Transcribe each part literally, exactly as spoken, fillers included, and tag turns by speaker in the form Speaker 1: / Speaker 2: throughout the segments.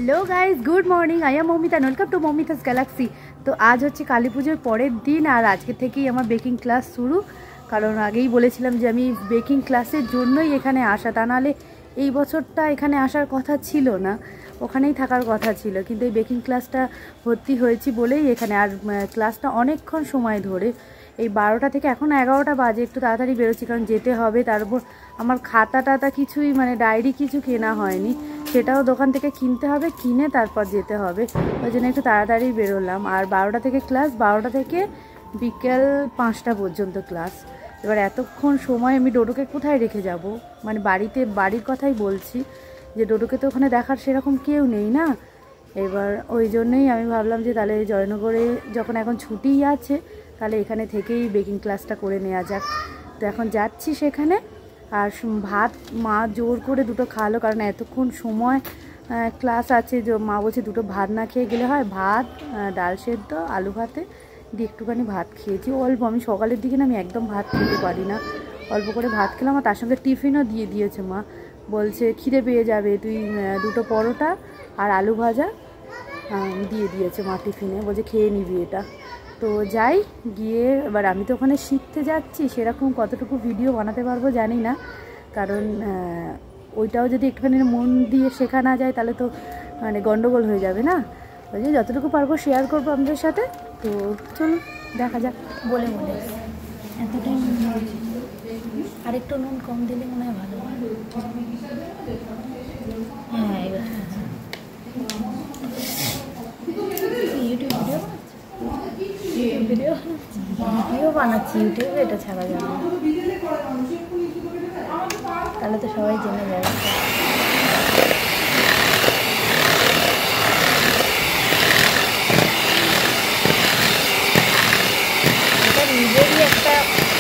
Speaker 1: Hello guys good morning I am Mamita welcome to Mamita's galaxy. तो आज হচ্ছে কালী পুজোর পরের দিন আর আজকে থেকেই আমার বেকিং ক্লাস শুরু। কারণ আগেই বলেছিলাম যে আমি বেকিং ক্লাসের জন্যই এখানে আসা, তা নাহলে এই বছরটা এখানে আসার কথা ছিল না, ওখানেই থাকার কথা ছিল। কিন্তু এই বেকিং ক্লাসটা ভর্তি হয়েছি বলেই এখানে। আর ক্লাসটা অনেকক্ষণ সময় ধরে, এই বারোটা থেকে এখন এগারোটা বাজে, একটু তাড়াতাড়ি বেরোচ্ছি কারণ যেতে হবে। তার উপর আমার খাতা টাতা কিছুই মানে ডায়েরি কিছু কেনা হয়নি, সেটাও দোকান থেকে কিনতে হবে, কিনে তারপর যেতে হবে। ওই জন্য একটু তাড়াতাড়ি বেরোলাম। আর বারোটা থেকে ক্লাস, বারোটা থেকে বিকেল পাঁচটা পর্যন্ত ক্লাস। এবার এতক্ষণ সময় আমি ডোডোকে কোথায় রেখে যাব, মানে বাড়িতে, বাড়ির কথাই বলছি, যে ডোডোকে তো ওখানে দেখার সেরকম কেউ নেই না। এবার ওই জন্যই আমি ভাবলাম যে তাহলে জয়নগরে যখন এখন ছুটিই আছে তাহলে এখানে থেকেই বেকিং ক্লাসটা করে নেওয়া যাক। তো এখন যাচ্ছি সেখানে। আর ভাত মা জোর করে দুটো খাওয়ালো, কারণ এতক্ষণ সময় ক্লাস আছে, যে মা বলছে দুটো ভাত না খেয়ে গেলে হয়। ভাত, ডাল সেদ্ধ, আলু ভাতে দিয়ে একটুখানি ভাত খেয়েছি অল্প। আমি সকালের দিকে না আমি একদম ভাত খেতে পারি না, অল্প করে ভাত খেলাম। আর তার সঙ্গে টিফিনও দিয়ে দিয়েছে মা, বলছে খিদে পেয়ে যাবে, তুই দুটো পরোটা আর আলু ভাজা দিয়ে দিয়েছে মা টিফিনে, বলছে খেয়ে নিবি এটা। তো যাই গিয়ে, এবার আমি তো ওখানে শিখতে যাচ্ছি, সেরকম কতটুকু ভিডিও বানাতে পারবো জানি না, কারণ ওইটাও যদি একটুখানি মন দিয়ে শেখা না যায় তাহলে তো মানে গন্ডগোল হয়ে যাবে না। ওই যে যতটুকু পারবো শেয়ার করবো আপনাদের সাথে। তো চলুন দেখা যাক। বলে বলে এতটাই নুন হয়েছে, আর একটু নুন কম দিলে মনে হয় ভালো হয়। হ্যাঁ এবার ইউটিউব ভিডিও ভিডিও ভিডিও বানাচ্ছি ইউটিউবে, এটা ছাড়া যাবে না, তাহলে তো সবাই জেনে যাবে। এটা নিজেরই একটা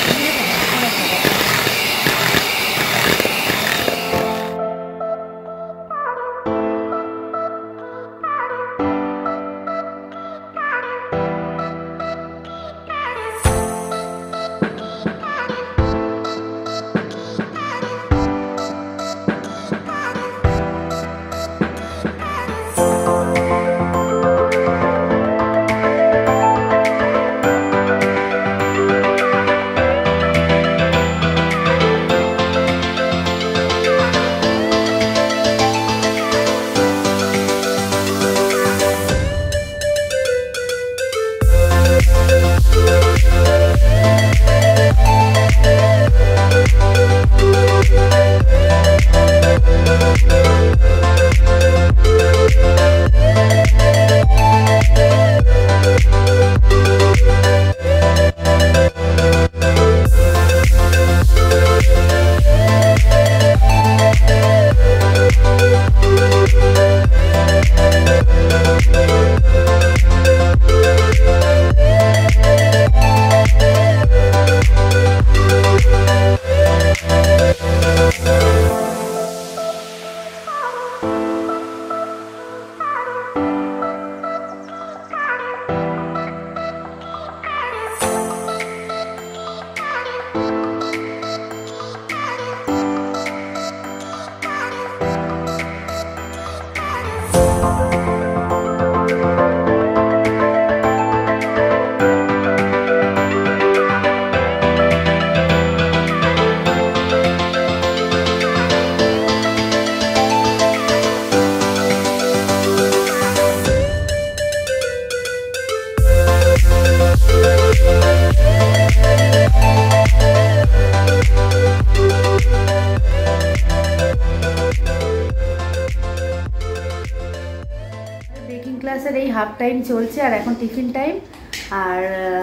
Speaker 1: ক্লাসের এই হাফ টাইম চলছে আর এখন টিফিন টাইম। আর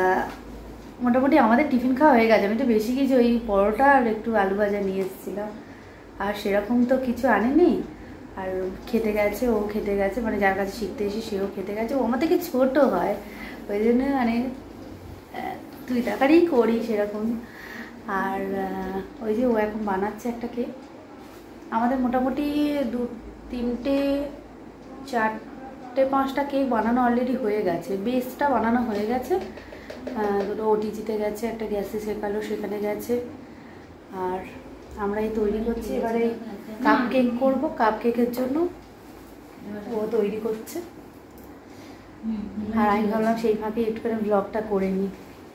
Speaker 1: মোটামুটি আমাদের টিফিন খাওয়া হয়ে গেছে। আমি তো বেশি কিছু ওই পরোটা আর একটু আলু ভাজা নিয়ে এসেছিলাম, আর সেরকম তো কিছু আনেনি। আর খেতে গেছে, ও খেতে গেছে, মানে যার কাছে শিখতে এসে সেও খেতে গেছে। ও আমার থেকে ছোটো হয়, ওই জন্য মানে তুই তাড়াতাড়ি করি সেরকম। আর ওই যে ও এখন বানাচ্ছে একটা কেক। আমাদের মোটামুটি দু তিনটে চার পাঁচটা কেক বানানো অলরেডি হয়ে গেছে, বেসটা বানানো হয়ে গেছে। দুটো ওটিজিতে গেছে, একটা গ্যাসে শেখালো সেখানে গেছে। আর আমরা এই তৈরি করছি, এবারে কাপ কেক করবো। কাপ কেকের জন্য ও তৈরি করছে আর আমি ভাবলাম সেই ফাঁকে একটু করে ব্লগটা করে নিই।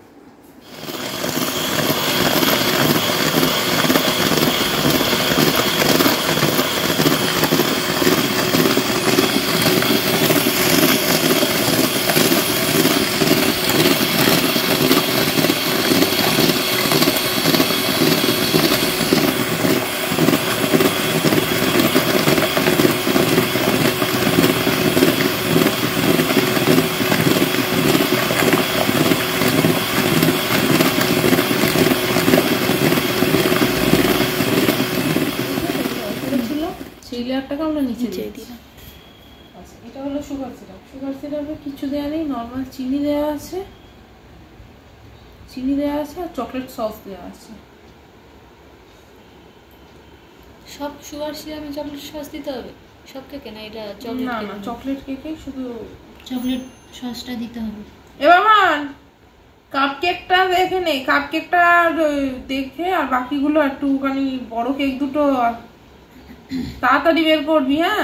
Speaker 2: সিরাপটাকে আমরা নিচে দিয়ে দিলাম। আচ্ছা, এটা হলো সুগার সিরাপ। সুগার সিরাপে কিছু দেওয়া নেই, নর্মাল চিনি দেওয়া আছে, চিনি দেওয়া আছে আর চকলেট সস দেওয়া আছে।
Speaker 3: সব সুগার সিরাপে চকলেট সস দিতে হবে সব কেকে? না এটা চকলেট
Speaker 2: না না চকলেট কেকে শুধু
Speaker 3: চকলেট সসটা দিতে হবে।
Speaker 2: এ বাবান কাপ কেকটা দেখে নে, কাপ কেকটা দেখে আর বাকিগুলো একটুখানি বড় কেক দুটো তাড়াতাড়ি বের করবি। হ্যাঁ,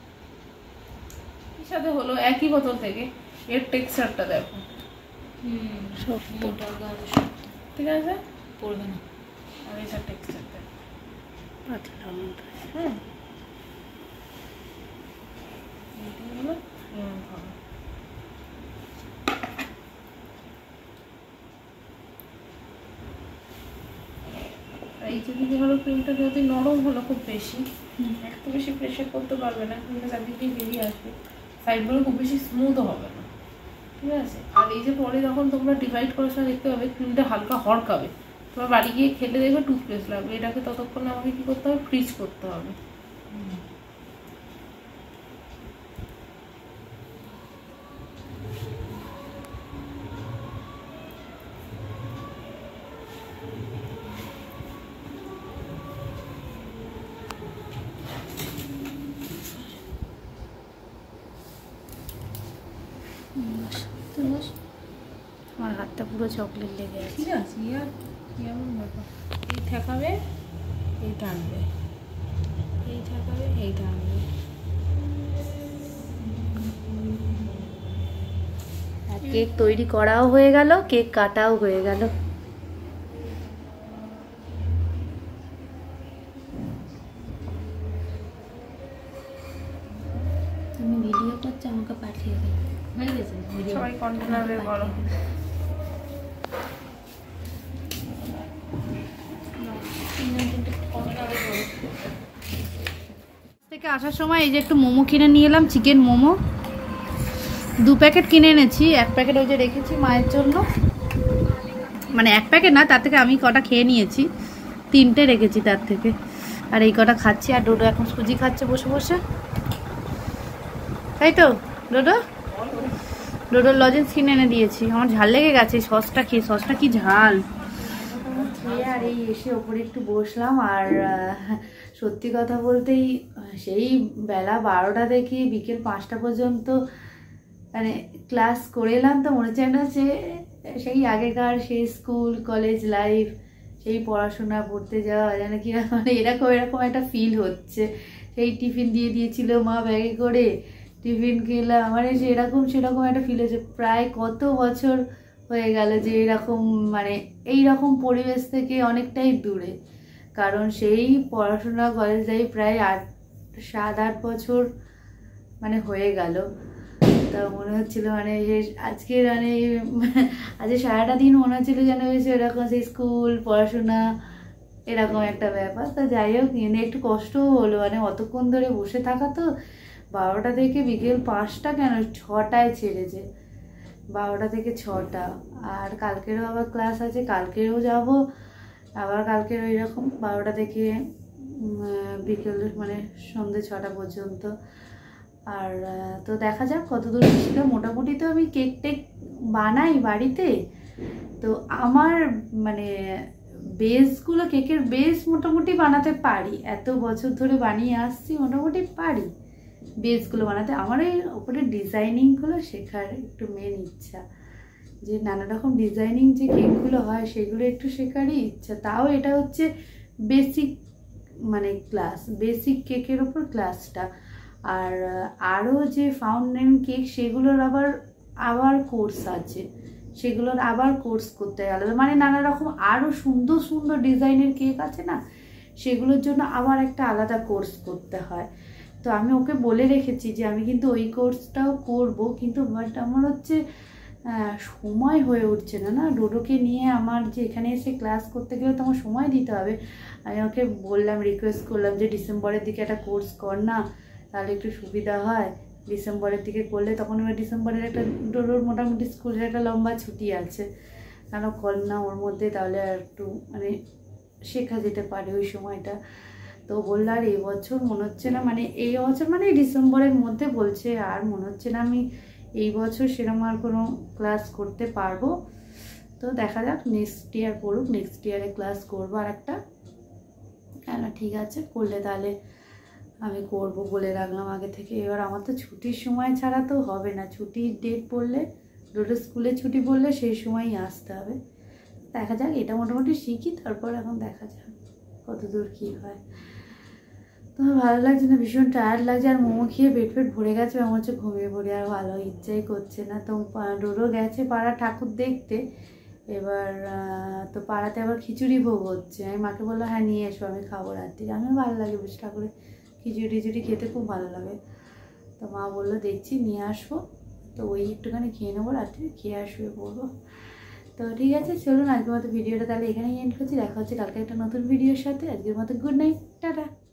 Speaker 2: এর সাথে হলো একই বোতল থেকে, এর টেক্সচারটা দেখো।
Speaker 3: হুম
Speaker 2: শক্ত, ঠিক আছে,
Speaker 3: পড়বে না।
Speaker 2: আর এটার টেক্সচার দেখো
Speaker 1: পাতলা মতো।
Speaker 2: হ্যাঁ, এটা হলো এরকম হবে। এই যদি ধরো ক্রিমটা যদি নরম হলো খুব বেশি, একটু বেশি প্রেশার করতে পারবে না, ক্রিমটা চারদিক দিয়ে বেরিয়ে আসবে, সাইডগুলো খুব বেশি স্মুথও হবে না, ঠিক আছে। আর এই যে পরে যখন তোমরা ডিভাইড করার সময় দেখতে পাবে ক্রিমটা হালকা হড়কাবে, তোমার বাড়ি গিয়ে খেলে দেখবে টুথপেস্ট লাগবে। এটাকে ততক্ষণে আমাকে কি করতে হবে, ফ্রিজ করতে হবে।
Speaker 1: আমার হাতটা পুরো চকলেট লেগে আছে।
Speaker 2: ঠিক আছে, ইয়ার কেমন ব্যাপার, এই ঠেকাবে, এই টানবে, এই ঠেকাবে, এই টানবে।
Speaker 1: কেক তৈরি করাও হয়ে গেল, কেক কাটাও হয়ে গেল।
Speaker 3: তুমি ভিডিও করছো, আমাকে পাঠিয়ে দেবে। হয়ে গেছে ভিডিও,
Speaker 2: সবাই কন্টেনারে বলো।
Speaker 1: থেকে আসার সময় এই যে একটু মোমো কিনে নিয়ে এলাম, চিকেন মোমো দু প্যাকেট কিনে এনেছি। এক প্যাকেট ওই যে রেখেছি মায়ের জন্য, মানে এক প্যাকেট না, তার থেকে আমি কটা খেয়ে নিয়েছি, তিনটে রেখেছি তার থেকে। আর এই কটা খাচ্ছি, আর ডোডো এখন সুজি খাচ্ছে বসে বসে, তাই তো ডোডো? ডোডোর লজেন্স কিনে এনে দিয়েছি। আমার ঝাল লেগে গেছে সসটা খেয়ে, সসটা কি ঝাল। আর এই এসে ওপরে একটু বসলাম, আর সত্যি কথা বলতেই সেই বেলা বারোটা থেকে বিকেল পাঁচটা পর্যন্ত মানে ক্লাস করে এলাম, তো মনে চায় না যে সেই আগেকার সেই স্কুল কলেজ লাইফ, সেই পড়াশোনা পড়তে যাওয়া যেন কি মানে এরকম এরকম একটা ফিল হচ্ছে। সেই টিফিন দিয়ে দিয়েছিল মা ব্যাগে করে, টিফিন খেলাম, মানে সেরকম সেরকম একটা ফিল হচ্ছে। প্রায় কত বছর হয়ে গেল যে এরকম মানে এইরকম পরিবেশ থেকে অনেকটাই দূরে, কারণ সেই পড়াশোনা কলেজ লাইফ প্রায় আট সাত আট বছর মানে হয়ে গেল। তা মনে হচ্ছিল মানে আজকে মানে আজকে সারাটা দিন মনে হচ্ছিল যেন হয়েছে এরকম সেই স্কুল পড়াশোনা এরকম একটা ব্যাপার। তা যাই হোক, এনে একটু কষ্টও হলো, মানে অতক্ষণ ধরে বসে থাকা তো, বারোটা থেকে বিকেল পাঁচটা কেন ছটায় ছেড়েছে, বারোটা থেকে ছটা। আর কালকেরও আবার ক্লাস আছে, কালকেরও যাব আবার, কালকের ওই রকম বারোটা থেকে বিকেল মানে সন্ধ্যে ছটা পর্যন্ত। আর তো দেখা যাক কত দূর ছিল। মোটামুটি তো আমি কেক টেক বানাই বাড়িতে, তো আমার মানে বেসগুলো, কেকের বেস মোটামুটি বানাতে পারি, এত বছর ধরে বানিয়ে আসছি, মোটামুটি পারি বেসগুলো বানাতে। আমার এই ওপরে ডিজাইনিংগুলো শেখার একটু মেন ইচ্ছা, যে নানা রকম ডিজাইনিং যে কেকগুলো হয় সেগুলো একটু শেখারই ইচ্ছা। তাও এটা হচ্ছে বেসিক মানে ক্লাস, বেসিক কেকের ওপর ক্লাসটা। আর আরও যে ফাউন্টেন কেক সেগুলোর আবার আবার কোর্স আছে, সেগুলোর আবার কোর্স করতে গেলে মানে নানা রকম আরও সুন্দর সুন্দর ডিজাইনের কেক আছে না, সেগুলোর জন্য আবার একটা আলাদা কোর্স করতে হয়। তো আমি ওকে বলে রেখেছি যে আমি কিন্তু ওই কোর্সটাও করব, কিন্তু বাট আমার হচ্ছে সময় হয়ে উঠছে না না ডোডোকে নিয়ে আমার যে এখানে এসে ক্লাস করতে গেলে তো আমার সময় দিতে হবে। আমি ওকে বললাম, রিকোয়েস্ট করলাম যে ডিসেম্বরের দিকে একটা কোর্স কর না, তাহলে একটু সুবিধা হয়, ডিসেম্বরের দিকে করলে তখন এবার ডিসেম্বরের একটা ডোডোর মোটামুটি স্কুলের একটা লম্বা ছুটি আছে, কেন কর না ওর মধ্যে, তাহলে আর একটু মানে শেখা যেতে পারে ওই সময়টা। তো বললো আর এই বছর মনে হচ্ছে না, মানে এই বছর মানে ডিসেম্বরের মধ্যে বলছে, আর মনে হচ্ছে না আমি এই বছর সেরকম আর কোনো ক্লাস করতে পারবো। তো দেখা যাক, নেক্সট ইয়ার করুক, নেক্সট ইয়ারে ক্লাস করবো আর একটা। কেন ঠিক আছে, করলে তাহলে আমি করব বলে রাখলাম আগে থেকে। এবার আমার তো ছুটির সময় ছাড়া তো হবে না, ছুটির ডেট পড়লে, ডোডো স্কুলে ছুটি পড়লে সেই সময়ই আসতে হবে। দেখা যাক, এটা মোটামুটি শিখি, তারপর এখন দেখা যাক কত দূর কী হয়। তো ভালো লাগছে না, ভীষণ টায়ার্ড লাগছে, আর মোমো খেয়ে পেট পেট ভরে গেছে, আমার হচ্ছে ঘুমিয়ে পড়ে, আর ভালো ইচ্ছাই করছে না। তো ডোডো গেছে পাড়া ঠাকুর দেখতে, এবার তো পাড়াতে আবার খিচুড়ি ভোগ হচ্ছে। আমি মাকে বললো হ্যাঁ নিয়ে এসো, আমি খাবো রাত্রি, আমিও ভালো লাগে বেশ ঠাকুরের খিচুড়ি টিচুড়ি খেতে খুব ভালো লাগে। তো মা বললো দেখছি নিয়ে আসবো, তো ওই একটুখানি খেয়ে নেবো, রাত্রি খেয়ে আসবে পড়বো। তো ঠিক আছে, চলুন আজকের মতো ভিডিওটা তাহলে এখানেই এন্ড করছি, দেখা হচ্ছে কালকে একটা নতুন ভিডিওর সাথে। আজকের মতো গুড নাইট, টাটা।